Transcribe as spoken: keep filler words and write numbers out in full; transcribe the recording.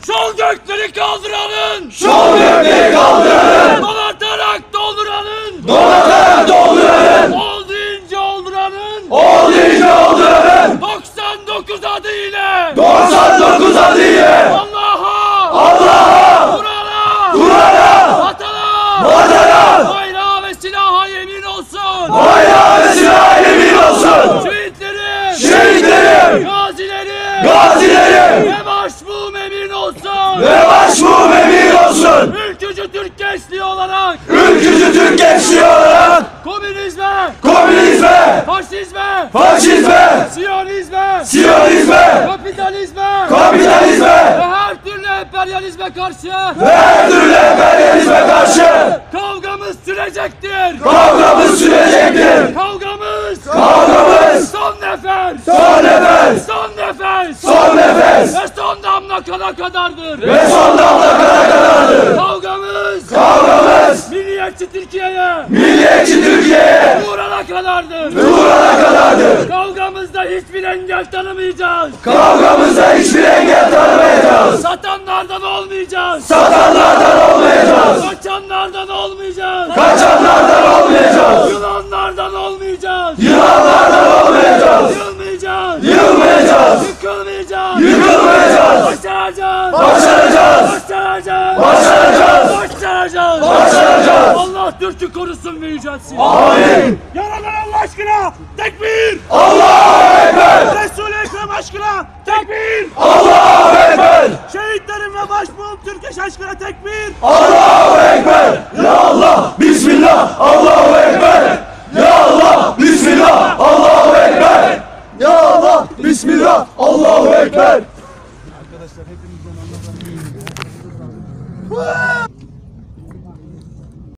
Sol gökleri kaldıranın, sol gökleri kaldıranın, donatarak dolduranın, donatarak dolduranın, ol deyince olduranın, ol deyince olduranın, doksan dokuz adı ile, doksan dokuz adı ile, Allah'a, Allah'a, Kur'an'a, Kur'an'a, vatana, vatana, bayrağa ve silaha yemin olsun. bayrağa ve silaha yemin olsun. Şehitlerim, Şehitlerim, gazilerim, gazilerim ve başbuğum emin olsun. ve başbuğum emin olsun. Ülkücü Türk gençliği olarak, Ülkücü Türk gençliği olarak komünizme, komünizme, faşizme, faşizme, siyonizme, siyonizme, kapitalizme kapitalizme ve her türlü emperyalizme karşı ve her türlü emperyalizme karşı kavgamız sürecektir. kavgamız sürecektir. Kavgamız, Kavgamız son nefes, son nefes, son nefes, son nefes ve son damla kana kadardır. ve son damla kana kadardır. Kavgamız, Kavgamız milliyetçi Türkiye'ye milliyetçi Türkiye'ye uğrana kadardır. uğrana kadardır. Kavgamızda hiçbir engel tanımayacağız. Kavgamızda hiçbir engel tanımayacağız. Satanlardan olmayacağız. Satanlardan olmayacağız. Kaçanlardan olmayacağız. Kaçanlardan olmayacağız. Yılanlardan olmayacağız. Yılanlardan olmayacağız. Yılmayacağız. Yılmayacağız. Yıkılmayacağız. Yıkılmayacağız. Başaracağız. Başaracağız. Başaracağız. Başaracağız. Başaracağız. Başaracağız. Allah Türk'ü korusun ve yücelsin. Amin. Yaradan Allah aşkına tekbir. Allahu Ekber. Resul-i Ekrem aşkına tekbir. Allahu Ekber. Şehitlerin ve başbuğum Türkeş aşkına tekbir. Allahu Ekber. Ya Allah. Bismillah. Allahu Ekber. Ya Allah. Bismillah. Allahu Ekber. Ya Allah. Bismillah. Allahu Ekber. Arkadaşlar hepinizden Allah'tan